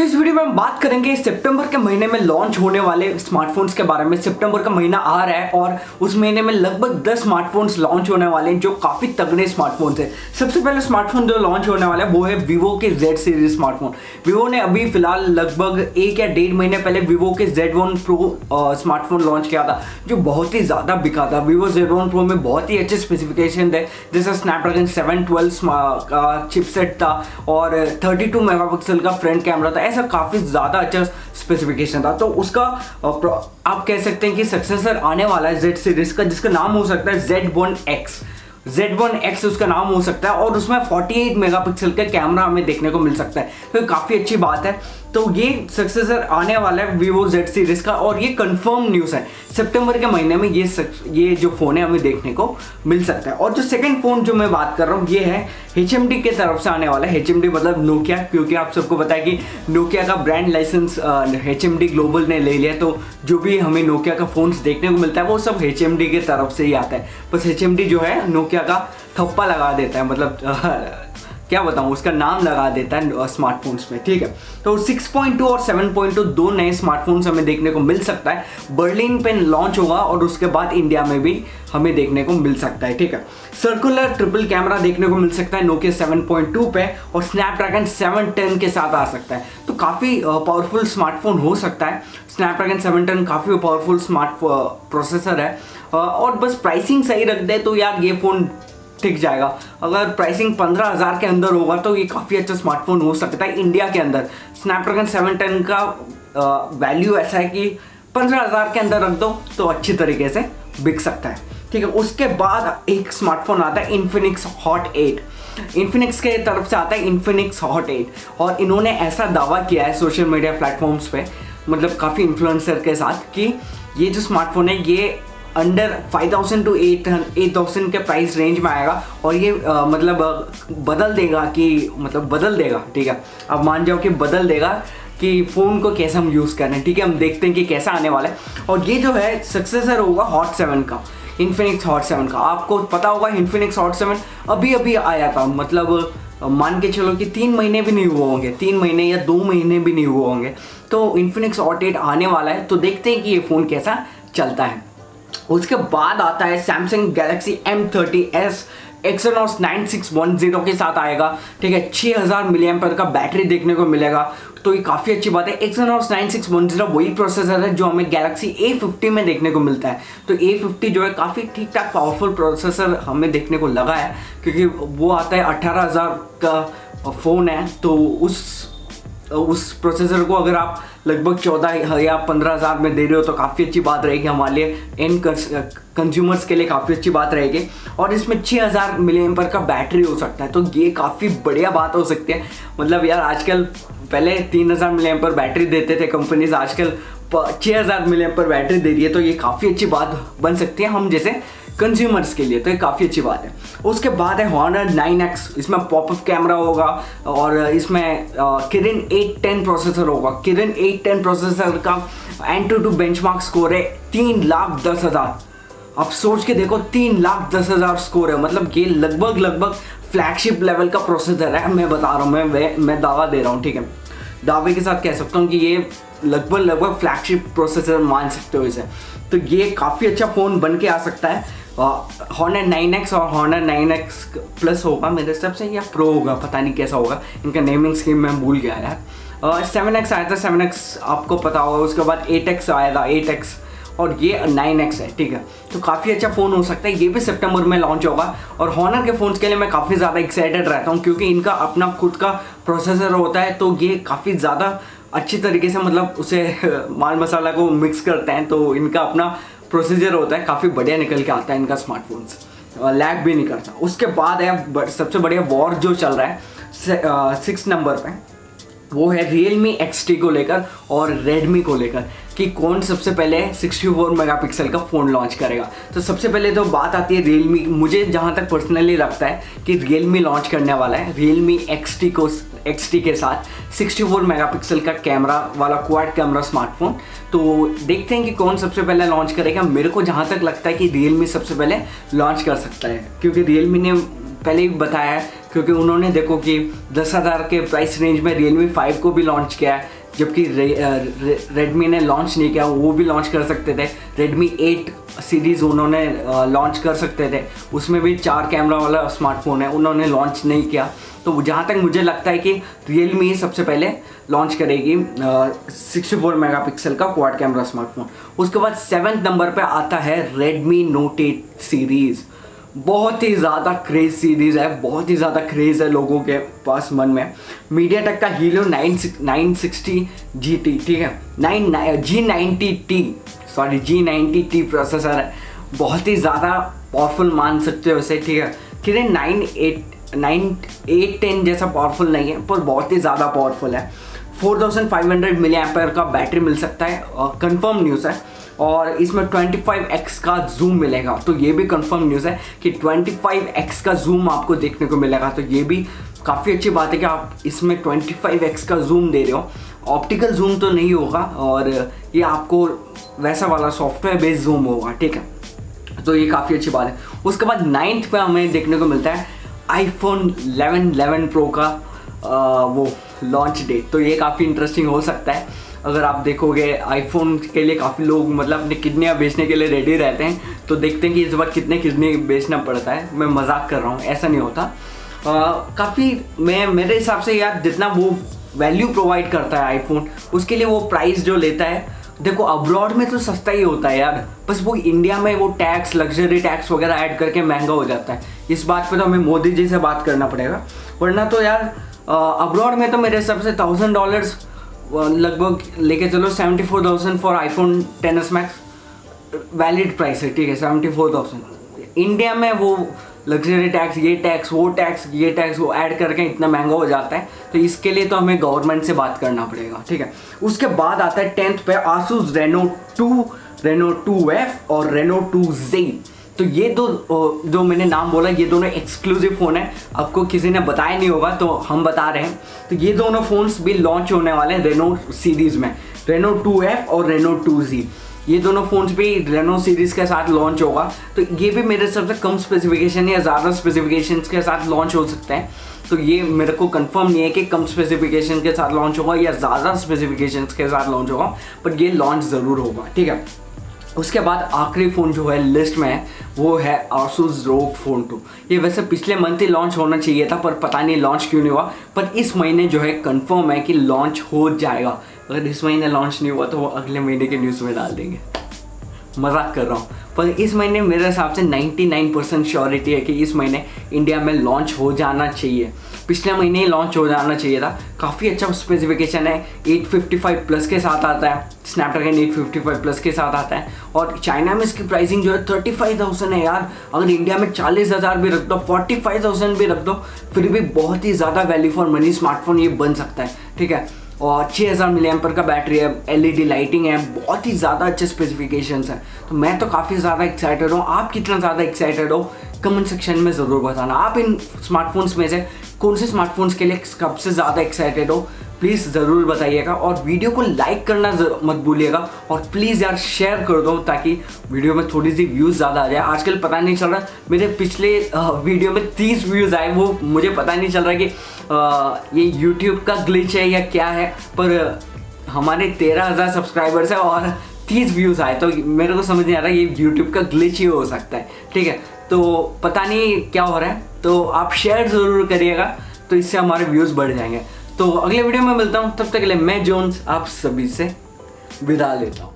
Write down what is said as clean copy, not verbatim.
इस वीडियो में हम बात करेंगे सितंबर के महीने में लॉन्च होने वाले स्मार्टफोन्स के बारे में। सितंबर का महीना आ रहा है और उस महीने में लगभग 10 स्मार्टफोन्स लॉन्च होने वाले हैं जो काफ़ी तगड़े स्मार्टफोन्स हैं। सबसे पहले स्मार्टफोन जो लॉन्च होने वाला है वो है वीवो के Z सीरीज स्मार्टफोन। वीवो ने अभी फिलहाल लगभग 1 या 1.5 महीने पहले वीवो के Z1 Pro स्मार्टफोन लॉन्च किया था जो बहुत ही ज़्यादा बिका था। वीवो Z1 Pro में बहुत ही अच्छे स्पेसिफिकेशन थे, जैसे स्नैपड्रैगन 712 का चिपसेट था और 32 मेगापिक्सल का फ्रंट कैमरा था। ऐसा काफ़ी ज़्यादा अच्छा स्पेसिफिकेशन था। तो उसका आप कह सकते हैं कि सक्सेसर आने वाला है Z सीरीज का, जिसका नाम हो सकता है Z1X उसका नाम हो सकता है और उसमें 48 मेगापिक्सल का कैमरा हमें देखने को मिल सकता है, तो काफ़ी अच्छी बात है। तो ये सक्सेसर आने वाला है वीवो Z सीरीज का और ये कंफर्म न्यूज़ है। सितंबर के महीने में ये जो फ़ोन है हमें देखने को मिल सकता है। और जो सेकंड फ़ोन जो मैं बात कर रहा हूँ ये है HMD के तरफ से आने वाला है। HMD मतलब नोकिया, क्योंकि आप सबको पता है कि नोकिया का ब्रांड लाइसेंस HMD ग्लोबल ने ले लिया, तो जो भी हमें नोकिया का फ़ोन्स देखने को मिलता है वो सब HMD के तरफ से ही आता है। बस HMD जो है नोकिया का थप्पा लगा देता है, मतलब क्या बताऊँ, उसका नाम लगा देता है स्मार्टफोन्स में, ठीक है। तो 6.2 और 7.2 दो नए स्मार्टफोन्स हमें देखने को मिल सकता है। बर्लिन पे लॉन्च होगा और उसके बाद इंडिया में भी हमें देखने को मिल सकता है, ठीक है। सर्कुलर ट्रिपल कैमरा देखने को मिल सकता है नोकिया 7.2 पे और स्नैपड्रैगन 710 के साथ आ सकता है, तो काफ़ी पावरफुल स्मार्टफोन हो सकता है। स्नैपड्रैगन 710 काफ़ी पावरफुल स्मार्ट प्रोसेसर है और बस प्राइसिंग सही रख दे तो यार ये फ़ोन ठीक जाएगा। अगर प्राइसिंग 15,000 के अंदर होगा तो ये काफ़ी अच्छा स्मार्टफोन हो सकता है इंडिया के अंदर। स्नैपड्रैगन 710 का वैल्यू ऐसा है कि 15,000 के अंदर रख दो तो अच्छी तरीके से बिक सकता है, ठीक है। उसके बाद एक स्मार्टफोन आता है इन्फिनिक्स हॉट 8। इन्फिनिक्स के तरफ से आता है इन्फिनिक्स हॉट 8 और इन्होंने ऐसा दावा किया है सोशल मीडिया प्लेटफॉर्म्स पे, मतलब काफ़ी इन्फ्लुएंसर के साथ, कि ये जो स्मार्टफोन है ये अंडर 5,000 to 8,000 के प्राइस रेंज में आएगा और ये मतलब बदल देगा, ठीक है। अब मान जाओ कि बदल देगा कि फ़ोन को कैसे हम यूज़ कर रहे हैं, ठीक है। हम देखते हैं कि कैसा आने वाला है। और ये जो है सक्सेसर होगा हॉट 7 का, इन्फिनिक्स हॉट 7 का। आपको पता होगा इन्फिनिक्स हॉट 7 अभी आया था, मतलब मान के चलो कि 3 महीने भी नहीं हुए होंगे, 3 महीने या 2 महीने भी नहीं हुए होंगे। तो इन्फिनिक्स हॉट 8 आने वाला है, तो देखते हैं कि ये फ़ोन कैसा चलता है। उसके बाद आता है सैमसंग गैलेक्सी M30s Exynos 9610 के साथ आएगा, ठीक है। 6000 mAh का बैटरी देखने को मिलेगा, तो ये काफ़ी अच्छी बात है। Exynos 9610 वही प्रोसेसर है जो हमें गैलेक्सी A50 में देखने को मिलता है। तो A50 जो है काफ़ी ठीक ठाक पावरफुल प्रोसेसर हमें देखने को लगा है, क्योंकि वो आता है 18,000 का फ़ोन है। तो उस प्रोसेसर को अगर आप लगभग 14 या 15,000 में दे रहे हो तो काफ़ी अच्छी बात रहेगी हमारे लिए, एंड कंज्यूमर्स के लिए काफ़ी अच्छी बात रहेगी। और इसमें 6000 mAh का बैटरी हो सकता है, तो ये काफ़ी बढ़िया बात हो सकती है। मतलब यार आजकल पहले 3000 mAh बैटरी देते थे कंपनीज, आजकल 6000 mAh बैटरी दे रही है, तो ये काफ़ी अच्छी बात बन सकती है हम जैसे कंज्यूमर्स के लिए, तो ये काफ़ी अच्छी बात है। उसके बाद है Honor 9X, इसमें पॉपअप कैमरा होगा और इसमें किरिन 810 प्रोसेसर होगा। किरिन 810 प्रोसेसर का Antutu बेंचमार्क स्कोर है 3,10,000। आप सोच के देखो 3,10,000 स्कोर है, मतलब ये लगभग फ्लैगशिप लेवल का प्रोसेसर है। मैं बता रहा हूँ, मैं दावा दे रहा हूँ, ठीक है। दावे के साथ कह सकता हूँ कि ये लगभग फ्लैगशिप प्रोसेसर मान सकते हो इसे। तो ये काफ़ी अच्छा फ़ोन बन के आ सकता है। Honor 9X और Honor 9X प्लस होगा मेरे हिसाब से, या प्रो होगा, पता नहीं कैसा होगा, इनका नेमिंग स्कीम मैं भूल गया यार। 7X आया था, 7X आपको पता होगा। उसके बाद 8X आया था, 8X, और ये 9X है, ठीक है। तो काफ़ी अच्छा फ़ोन हो सकता है, ये भी सितंबर में लॉन्च होगा। और Honor के फ़ोन्स के लिए मैं काफ़ी ज़्यादा एक्साइटेड रहता हूँ, क्योंकि इनका अपना खुद का प्रोसेसर होता है, तो ये काफ़ी ज़्यादा अच्छी तरीके से मतलब उसे माल मसाला को मिक्स करते हैं, तो इनका अपना प्रोसीजर होता है, काफ़ी बढ़िया निकल के आता है इनका स्मार्टफोन्स, लैग भी नहीं करता। उसके बाद है सबसे बढ़िया वॉर जो चल रहा है 6 नंबर पे, वो है Realme XT को लेकर और Redmi को लेकर, कि कौन सबसे पहले 64 मेगापिक्सल का फ़ोन लॉन्च करेगा। तो सबसे पहले तो बात आती है Realme। मुझे जहाँ तक पर्सनली लगता है कि Realme लॉन्च करने वाला है Realme XT के साथ 64 मेगापिक्सल का कैमरा वाला क्वाड कैमरा स्मार्टफोन। तो देखते हैं कि कौन सबसे पहले लॉन्च करेगा। मेरे को जहाँ तक लगता है कि Realme सबसे पहले लॉन्च कर सकता है, क्योंकि Realme ने पहले ही बताया है क्योंकि उन्होंने देखो कि 10,000 के प्राइस रेंज में Realme 5 को भी लॉन्च किया है, जबकि Redmi ने लॉन्च नहीं किया। वो भी लॉन्च कर सकते थे। Redmi 8 सीरीज़ उन्होंने लॉन्च कर सकते थे, उसमें भी 4 कैमरा वाला स्मार्टफोन है, उन्होंने लॉन्च नहीं किया। तो जहाँ तक मुझे लगता है कि Realme सबसे पहले लॉन्च करेगी 64 मेगापिक्सल का क्वाड कैमरा स्मार्टफोन। उसके बाद 7वें नंबर पे आता है Redmi Note 8 सीरीज़। बहुत ही ज़्यादा क्रेज़ सीरीज़ है, बहुत ही ज़्यादा क्रेज़ है लोगों के पास मन में। मीडियाटेक का हीलियो 960 GT, ठीक है, G90T प्रोसेसर है, बहुत ही ज़्यादा पावरफुल मान सकते हो इसे, ठीक है। कि 810 जैसा पावरफुल नहीं है, पर बहुत ही ज़्यादा पावरफुल है। 4500 मिली एम्पेयर का बैटरी मिल सकता है, कंफर्म न्यूज़ है। और इसमें 25x का जूम मिलेगा, तो ये भी कंफर्म न्यूज़ है कि 25x का जूम आपको देखने को मिलेगा। तो ये भी काफ़ी अच्छी बात है कि आप इसमें 25x का जूम दे रहे हो। ऑप्टिकल जूम तो नहीं होगा, और ये आपको वैसा वाला सॉफ्टवेयर बेस्ड जूम होगा, ठीक है। तो ये काफ़ी अच्छी बात है। उसके बाद 9th पे हमें देखने को मिलता है iPhone 11 Pro का वो लॉन्च डेट। तो ये काफ़ी इंटरेस्टिंग हो सकता है। अगर आप देखोगे आईफोन के लिए काफ़ी लोग मतलब अपनी किडनियाँ बेचने के लिए रेडी रहते हैं, तो देखते हैं कि इस बार कितने किडनी बेचना पड़ता है। मैं मजाक कर रहा हूँ, ऐसा नहीं होता। काफ़ी मेरे हिसाब से यार जितना वो वैल्यू प्रोवाइड करता है आईफोन, उसके लिए वो प्राइस जो लेता है, देखो अब्रॉड में तो सस्ता ही होता है यार, बस वो इंडिया में वो टैक्स, लग्जरी टैक्स वगैरह ऐड करके महंगा हो जाता है। इस बात पे तो हमें मोदी जी से बात करना पड़ेगा, वरना तो यार अब्रॉड में तो मेरे हिसाब से $1000 लगभग लेके चलो 74,000 for iPhone XS Max valid price है, ठीक है, 74,000। इंडिया में वो लग्जरी टैक्स, ये टैक्स, वो टैक्स, ये टैक्स, वो ऐड करके इतना महंगा हो जाता है। तो इसके लिए तो हमें गवर्नमेंट से बात करना पड़ेगा, ठीक है। उसके बाद आता है 10th पे Asus Reno 2F और Reno 2Z। तो ये दो जो मैंने नाम बोला, ये दोनों एक्सक्लूसिव फ़ोन है, आपको किसी ने बताया नहीं होगा तो हम बता रहे हैं। तो ये दोनों फ़ोन्स भी लॉन्च होने वाले हैं रेनो सीरीज़ में, Reno 2F और Reno 2Z। ये दोनों फ़ोन्स भी रेनो सीरीज़ के साथ लॉन्च होगा। तो ये भी मेरे हिसाब से कम स्पेसिफिकेशन या ज़्यादा स्पेसिफिकेशंस के साथ लॉन्च हो सकता है। तो ये मेरे को कंफर्म नहीं है कि कम स्पेसिफिकेशन के साथ लॉन्च होगा या ज़्यादा स्पेसिफिकेशंस के साथ लॉन्च होगा, पर ये लॉन्च ज़रूर होगा, ठीक है। उसके बाद आखिरी फ़ोन जो है लिस्ट में है वो है Asus ROG Phone 2। ये वैसे पिछले मंथ ही लॉन्च होना चाहिए था, पर पता नहीं लॉन्च क्यों नहीं हुआ। पर इस महीने जो है कंफर्म है कि लॉन्च हो जाएगा। अगर इस महीने लॉन्च नहीं हुआ तो वो अगले महीने के न्यूज़ में डाल देंगे, मजाक कर रहा हूँ। पर इस महीने मेरे हिसाब से 99% श्योरिटी है कि इस महीने इंडिया में लॉन्च हो जाना चाहिए। पिछले महीने ही लॉन्च हो जाना चाहिए था। काफ़ी अच्छा स्पेसिफिकेशन है, 855 प्लस के साथ आता है, स्नैपड्रैगन 855 प्लस के साथ आता है। और चाइना में इसकी प्राइसिंग जो है 35,000 है यार। अगर इंडिया में 40,000 भी रख दो, 45,000 भी रख दो, फिर भी बहुत ही ज़्यादा वैल्यू फॉर मनी स्मार्टफोन ये बन सकता है, ठीक है। और 6000 मिली एम्पर का बैटरी है, LED लाइटिंग है, बहुत ही ज़्यादा अच्छे स्पेसिफिकेशंस हैं। तो मैं तो काफ़ी ज़्यादा एक्साइटेड हूँ। आप कितना ज़्यादा एक्साइटेड हो कमेंट सेक्शन में ज़रूर बताना। आप इन स्मार्टफोन्स में से कौन से स्मार्टफोन्स के लिए सबसे ज़्यादा एक्साइटेड हो, प्लीज़ ज़रूर बताइएगा। और वीडियो को लाइक करना मत भूलिएगा, और प्लीज़ यार शेयर कर दो ताकि वीडियो में थोड़ी सी व्यूज़ ज़्यादा आ जाए। आजकल पता नहीं चल रहा, मेरे पिछले वीडियो में 30 व्यूज़ आए, वो मुझे पता नहीं चल रहा कि ये यूट्यूब का ग्लिच है या क्या है, पर हमारे 13,000 सब्सक्राइबर्स है और 30 व्यूज़ आए, तो मेरे को समझ नहीं आ रहा ये यूट्यूब का ग्लिच ही हो सकता है, ठीक है। तो पता नहीं क्या हो रहा है, तो आप शेयर ज़रूर करिएगा, तो इससे हमारे व्यूज़ बढ़ जाएंगे। तो अगले वीडियो में मिलता हूँ, तब तक के लिए मैं जोन्स आप सभी से विदा लेता हूँ।